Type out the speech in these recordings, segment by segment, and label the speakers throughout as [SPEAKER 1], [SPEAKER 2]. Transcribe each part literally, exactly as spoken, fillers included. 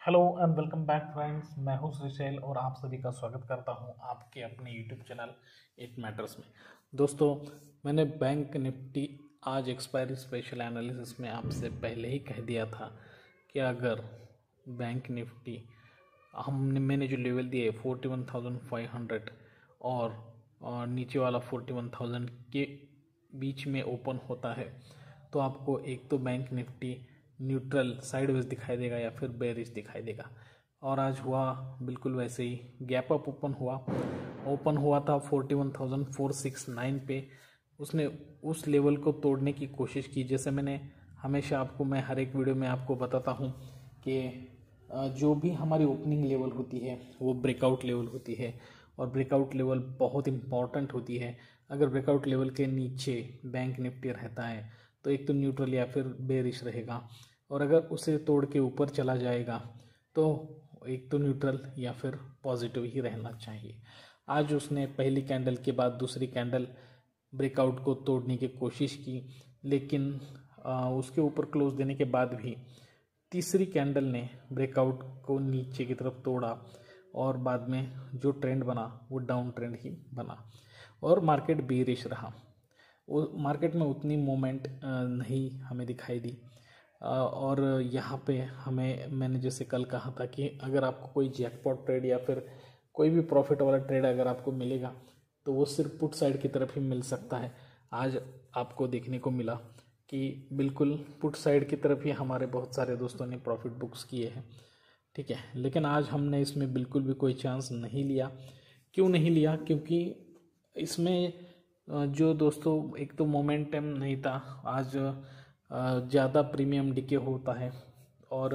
[SPEAKER 1] Hello and welcome back friends. मैं हूं श्रीशैल और आप सभी का स्वागत करता हूं आपके अपने यूट्यूब चैनल इट मैटर्स में। दोस्तों, मैंने बैंक निफ्टी आज एक्सपायरी स्पेशल एनालिसिस में आपसे पहले ही कह दिया था कि अगर बैंक निफ्टी हमने मैंने जो लेवल दिए forty one thousand five hundred और, और नीचे वाला फोर्टी वन थाउजेंड के बीच में ओपन होता है तो आपको एक तो बैंक निफ्टी न्यूट्रल साइडवेज दिखाई देगा या फिर बेरिश दिखाई देगा। और आज हुआ बिल्कुल वैसे ही, गैप अप ओपन हुआ ओपन हुआ था forty one thousand four six nine पे। उसने उस लेवल को तोड़ने की कोशिश की। जैसे मैंने हमेशा आपको मैं हर एक वीडियो में आपको बताता हूँ कि जो भी हमारी ओपनिंग लेवल होती है वो ब्रेकआउट लेवल होती है और ब्रेकआउट लेवल बहुत इंपॉर्टेंट होती है। अगर ब्रेकआउट लेवल के नीचे बैंक निफ्टी रहता है तो एक तो न्यूट्रल या फिर बेरिश रहेगा, और अगर उसे तोड़ के ऊपर चला जाएगा तो एक तो न्यूट्रल या फिर पॉजिटिव ही रहना चाहिए। आज उसने पहली कैंडल के बाद दूसरी कैंडल ब्रेकआउट को तोड़ने की कोशिश की, लेकिन आ, उसके ऊपर क्लोज देने के बाद भी तीसरी कैंडल ने ब्रेकआउट को नीचे की तरफ तोड़ा और बाद में जो ट्रेंड बना वो डाउन ट्रेंड ही बना और मार्केट बेरिश रहा। वो मार्केट में उतनी मूवमेंट नहीं हमें दिखाई दी। और यहाँ पे हमें, मैंने जैसे कल कहा था कि अगर आपको कोई जैकपॉट ट्रेड या फिर कोई भी प्रॉफिट वाला ट्रेड अगर आपको मिलेगा तो वो सिर्फ पुट साइड की तरफ ही मिल सकता है। आज आपको देखने को मिला कि बिल्कुल पुट साइड की तरफ ही हमारे बहुत सारे दोस्तों ने प्रॉफिट बुक्स किए हैं, ठीक है। लेकिन आज हमने इसमें बिल्कुल भी कोई चांस नहीं लिया। क्यों नहीं लिया? क्योंकि इसमें जो दोस्तों एक तो मोमेंटम नहीं था। आज ज़्यादा प्रीमियम डीके होता है और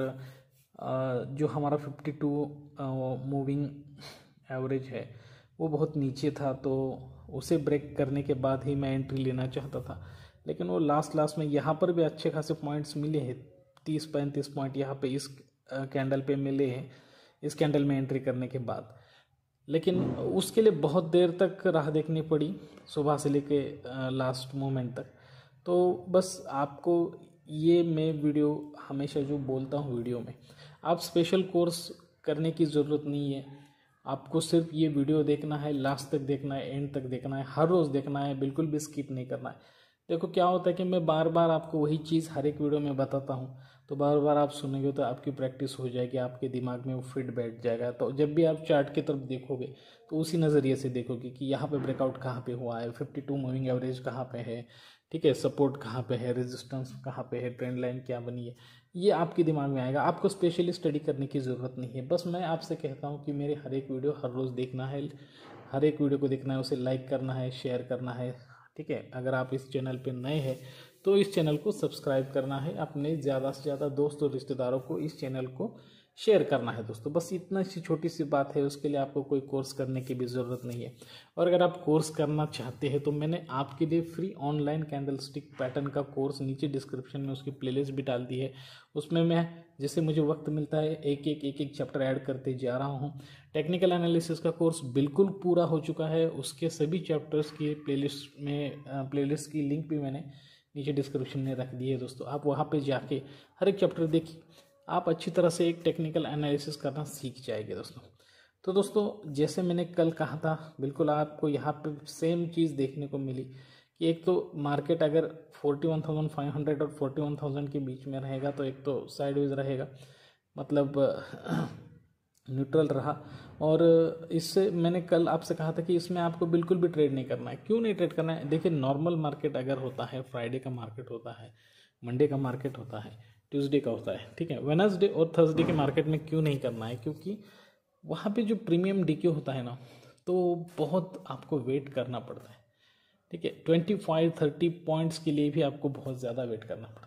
[SPEAKER 1] जो हमारा फिफ्टी टू मूविंग एवरेज है वो बहुत नीचे था, तो उसे ब्रेक करने के बाद ही मैं एंट्री लेना चाहता था। लेकिन वो लास्ट लास्ट में यहाँ पर भी अच्छे खासे पॉइंट्स मिले हैं, तीस पैंतीस पॉइंट यहाँ पे इस कैंडल पे मिले हैं इस कैंडल में एंट्री करने के बाद। लेकिन उसके लिए बहुत देर तक राह देखनी पड़ी, सुबह से लेके लास्ट मोमेंट तक। तो बस आपको ये मैं वीडियो हमेशा जो बोलता हूँ वीडियो में, आप स्पेशल कोर्स करने की ज़रूरत नहीं है। आपको सिर्फ ये वीडियो देखना है, लास्ट तक देखना है, एंड तक देखना है, हर रोज़ देखना है, बिल्कुल भी स्किप नहीं करना है। देखो क्या होता है कि मैं बार बार आपको वही चीज़ हर एक वीडियो में बताता हूँ, तो बार बार आप सुनेंगे तो आपकी प्रैक्टिस हो जाएगी, आपके दिमाग में वो फिट बैठ जाएगा। तो जब भी आप चार्ट की तरफ देखोगे तो उसी नज़रिए से देखोगे कि यहाँ पे ब्रेकआउट कहाँ पे हुआ है, फिफ्टी टू मूविंग एवरेज कहाँ पे है, ठीक है, सपोर्ट कहाँ पे है, रेजिस्टेंस कहाँ पे है, ट्रेंड लाइन क्या बनी है, ये आपके दिमाग में आएगा। आपको स्पेशली स्टडी करने की ज़रूरत नहीं है। बस मैं आपसे कहता हूँ कि मेरे हर एक वीडियो हर रोज़ देखना है, हर एक वीडियो को देखना है, उसे लाइक करना है, शेयर करना है, ठीक है। अगर आप इस चैनल पे नए हैं तो इस चैनल को सब्सक्राइब करना है, अपने ज़्यादा से ज़्यादा दोस्त और रिश्तेदारों को इस चैनल को शेयर करना है दोस्तों। बस इतना सी छोटी सी बात है, उसके लिए आपको कोई कोर्स करने की भी ज़रूरत नहीं है। और अगर आप कोर्स करना चाहते हैं तो मैंने आपके लिए free online candlestick pattern का कोर्स नीचे डिस्क्रिप्शन में उसकी प्लेलिस्ट भी डाल दी है। उसमें मैं जैसे मुझे वक्त मिलता है एक एक एक एक चैप्टर ऐड करते जा रहा हूँ। टेक्निकल एनालिसिस का कोर्स बिल्कुल पूरा हो चुका है, उसके सभी चैप्टर्स की प्लेलिस्ट में प्लेलिस्ट की लिंक भी मैंने नीचे डिस्क्रिप्शन में रख दी है दोस्तों। आप वहाँ पे जाके हर एक चैप्टर देखिए, आप अच्छी तरह से एक टेक्निकल एनालिसिस करना सीख जाएंगे दोस्तों। तो दोस्तों, जैसे मैंने कल कहा था, बिल्कुल आपको यहाँ पे सेम चीज़ देखने को मिली कि एक तो मार्केट अगर forty one thousand five hundred और फोर्टी वन थाउजेंड के बीच में रहेगा तो एक तो साइडवेज रहेगा, मतलब न्यूट्रल रहा। और इससे मैंने कल आपसे कहा था कि इसमें आपको बिल्कुल भी ट्रेड नहीं करना है। क्यों नहीं ट्रेड करना है? देखिए, नॉर्मल मार्केट अगर होता है, फ्राइडे का मार्केट होता है, मंडे का मार्केट होता है, ट्यूसडे का होता है, ठीक है, वेडनेसडे और थर्सडे के मार्केट में क्यों नहीं करना है? क्योंकि वहाँ पे जो प्रीमियम डीके होता है ना, तो बहुत आपको वेट करना पड़ता है, ठीक है। ट्वेंटी फाइव थर्टी पॉइंट्स के लिए भी आपको बहुत ज़्यादा वेट करना पड़ता है।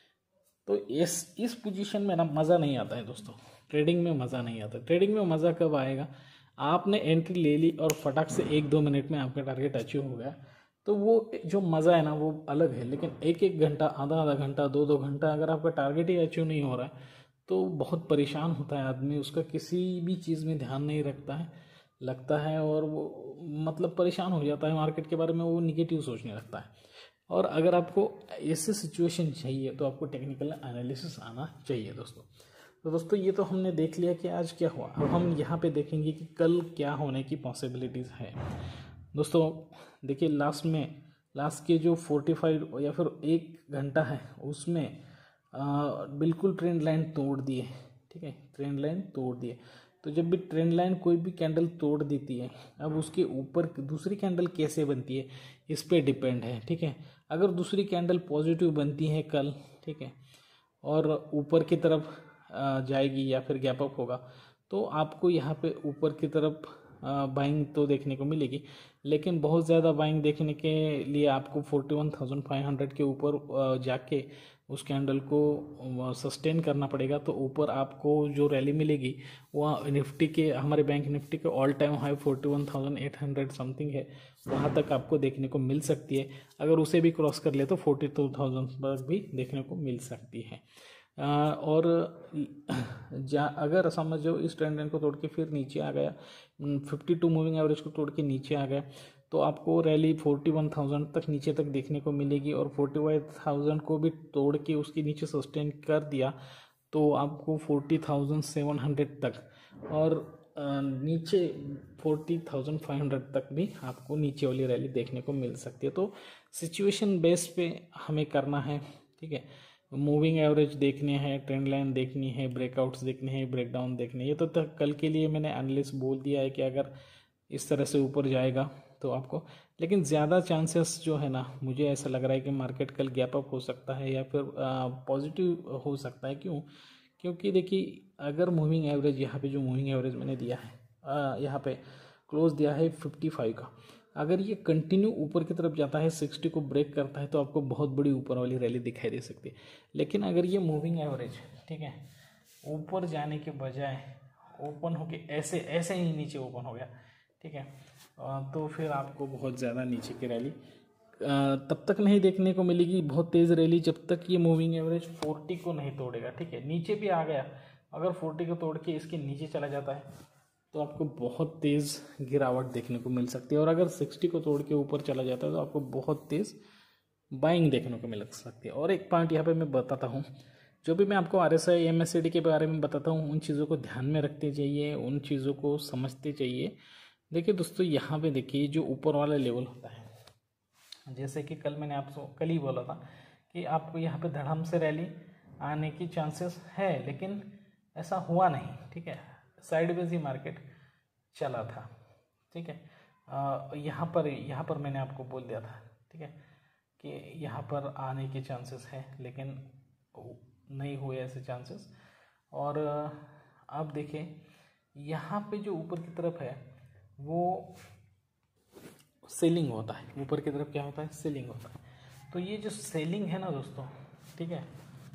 [SPEAKER 1] तो इस इस पोजीशन में ना मज़ा नहीं आता है दोस्तों, ट्रेडिंग में मज़ा नहीं आता। ट्रेडिंग में मज़ा कब आएगा? आपने एंट्री ले ली और फटाक से एक दो मिनट में आपका टारगेट अचीव हो गया, तो वो जो मज़ा है ना वो अलग है। लेकिन एक एक घंटा, आधा आधा घंटा, दो दो घंटा अगर आपका टारगेट ही अचीव नहीं हो रहा है तो बहुत परेशान होता है आदमी, उसका किसी भी चीज़ में ध्यान नहीं रखता है लगता है और वो मतलब परेशान हो जाता है, मार्केट के बारे में वो निगेटिव सोचने लगता है। और अगर आपको ऐसे सिचुएशन चाहिए तो आपको टेक्निकल एनालिसिस आना चाहिए दोस्तों। तो दोस्तों ये तो हमने देख लिया कि आज क्या हुआ। अब हम यहाँ पे देखेंगे कि कल क्या होने की पॉसिबिलिटीज़ है। दोस्तों देखिए, लास्ट में लास्ट के जो फोर्टी फाइव या फिर एक घंटा है उसमें आ, बिल्कुल ट्रेंड लाइन तोड़ दिए। ठीक है, ट्रेंड लाइन तोड़ दिए। तो जब भी ट्रेंड लाइन कोई भी कैंडल तोड़ देती है, अब उसके ऊपर दूसरी कैंडल कैसे बनती है इस पे डिपेंड है। ठीक है, अगर दूसरी कैंडल पॉजिटिव बनती है कल, ठीक है, और ऊपर की तरफ जाएगी या फिर गैप अप होगा, तो आपको यहाँ पे ऊपर की तरफ बाइंग तो देखने को मिलेगी। लेकिन बहुत ज़्यादा बाइंग देखने के लिए आपको forty one thousand five hundred के ऊपर जाके उस कैंडल को सस्टेन करना पड़ेगा। तो ऊपर आपको जो रैली मिलेगी वह निफ्टी के, हमारे बैंक निफ्टी के all time high forty one thousand eight hundred something है, वहाँ तक आपको देखने को मिल सकती है। अगर उसे भी क्रॉस कर ले तो फोर्टी टू थाउजेंड तक भी देखने को मिल सकती है। आ, और जा अगर समझो इस ट्रेंड लाइन को तोड़ के फिर नीचे आ गया, फिफ्टी टू मूविंग एवरेज को तोड़ के नीचे आ गया, तो आपको रैली फोर्टी वन थाउजेंड तक नीचे तक देखने को मिलेगी। और फोर्टी फाइव थाउजेंड को भी तोड़ के उसके नीचे सस्टेन कर दिया तो आपको फोर्टी थाउजेंड सेवन हंड्रेड तक, और नीचे फोर्टी थाउजेंड फाइव हंड्रेड तक भी आपको नीचे वाली रैली देखने को मिल सकती है। तो सिचुएशन बेस पे हमें करना है। ठीक है, मूविंग एवरेज देखने हैं, ट्रेंड लाइन देखनी है, ब्रेकआउट्स देखने हैं, ब्रेकडाउन देखने हैं। ये तो तक कल के लिए मैंने एनालिस्ट बोल दिया है कि अगर इस तरह से ऊपर जाएगा तो आपको, लेकिन ज़्यादा चांसेस जो है ना, मुझे ऐसा लग रहा है कि मार्केट कल गैप अप हो सकता है या फिर पॉजिटिव हो सकता है। क्यों? क्योंकि देखिए, अगर मूविंग एवरेज यहाँ पे जो मूविंग एवरेज मैंने दिया है, यहाँ पे क्लोज दिया है फिफ्टी फाइव का, अगर ये कंटिन्यू ऊपर की तरफ जाता है, सिक्सटी को ब्रेक करता है, तो आपको बहुत बड़ी ऊपर वाली रैली दिखाई दे सकती है। लेकिन अगर ये मूविंग एवरेज, ठीक है, ऊपर जाने के बजाय ओपन होके ऐसे ऐसे ही नीचे ओपन हो गया, ठीक है, तो फिर आपको बहुत ज़्यादा नीचे की रैली तब तक नहीं देखने को मिलेगी, बहुत तेज़ रैली, जब तक ये मूविंग एवरेज फोर्टी को नहीं तोड़ेगा। ठीक है, नीचे भी आ गया, अगर फोर्टी को तोड़ के इसके नीचे चला जाता है तो आपको बहुत तेज़ गिरावट देखने को मिल सकती है। और अगर सिक्सटी को तोड़ के ऊपर चला जाता है तो आपको बहुत तेज़ बाइंग देखने को मिल सकती है। और एक पॉइंट यहाँ पे मैं बताता हूँ, जो भी मैं आपको R S I M S C D के बारे में बताता हूँ, उन चीज़ों को ध्यान में रखते चाहिए, उन चीज़ों को समझते चाहिए। देखिए दोस्तों, यहाँ पे देखिए जो ऊपर वाला लेवल होता है, जैसे कि कल मैंने आपको कल ही बोला था कि आपको यहाँ पे धड़म से रैली आने की चांसेस है, लेकिन ऐसा हुआ नहीं। ठीक है, साइडवेज ही मार्केट चला था। ठीक है, यहाँ पर यहाँ पर मैंने आपको बोल दिया था, ठीक है, कि यहाँ पर आने के चांसेस है, लेकिन नहीं हुए ऐसे चांसेस। और अब देखें, यहाँ पे जो ऊपर की तरफ है वो सेलिंग होता है, ऊपर की तरफ क्या होता है, सेलिंग होता है। तो ये जो सेलिंग है ना दोस्तों, ठीक है,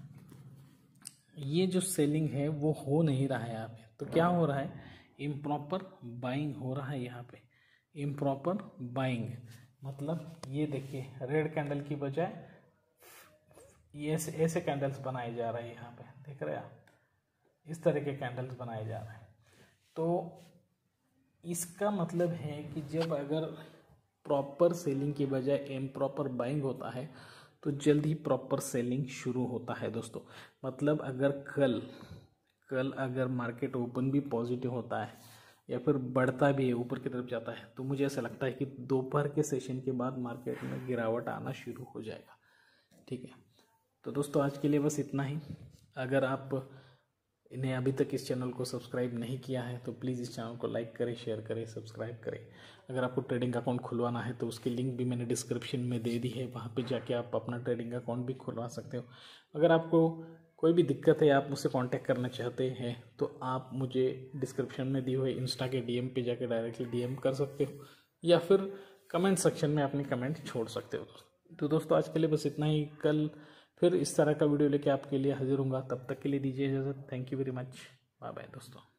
[SPEAKER 1] ये जो सेलिंग है वो हो नहीं रहा है यहाँ पे। तो क्या हो रहा है, इम्प्रॉपर बाइंग हो रहा है यहाँ पे, इम्प्रॉपर बाइंग। मतलब ये देखिए, रेड कैंडल की बजाय ये ऐसे ऐसे कैंडल्स बनाए जा रहे हैं, यहाँ पे देख रहे हैं आप, इस तरह के कैंडल्स बनाए जा रहे हैं। तो इसका मतलब है कि जब अगर प्रॉपर सेलिंग की बजाय इम्प्रॉपर बाइंग होता है तो जल्द ही प्रॉपर सेलिंग शुरू होता है दोस्तों। मतलब अगर कल कल अगर मार्केट ओपन भी पॉजिटिव होता है या फिर बढ़ता भी है, ऊपर की तरफ जाता है, तो मुझे ऐसा लगता है कि दोपहर के सेशन के बाद मार्केट में गिरावट आना शुरू हो जाएगा। ठीक है, तो दोस्तों आज के लिए बस इतना ही। अगर आप इन्हें अभी तक इस चैनल को सब्सक्राइब नहीं किया है तो प्लीज़ इस चैनल को लाइक करें, शेयर करें, सब्सक्राइब करें। अगर आपको ट्रेडिंग अकाउंट खुलवाना है तो उसकी लिंक भी मैंने डिस्क्रिप्शन में दे दी है, वहाँ पे जाके आप अपना ट्रेडिंग अकाउंट भी खुलवा सकते हो। अगर आपको कोई भी दिक्कत है, आप मुझसे कांटेक्ट करना चाहते हैं, तो आप मुझे डिस्क्रिप्शन में दिए हुए इंस्टा के डीएम पे जाके डायरेक्टली डीएम कर सकते हो, या फिर कमेंट सेक्शन में अपनी कमेंट छोड़ सकते हो। तो दोस्तों आज के लिए बस इतना ही। कल फिर इस तरह का वीडियो लेके आपके लिए हाजिर होऊंगा, तब तक के लिए दीजिए इजाज़त। Thank you very much, bye bye दोस्तों।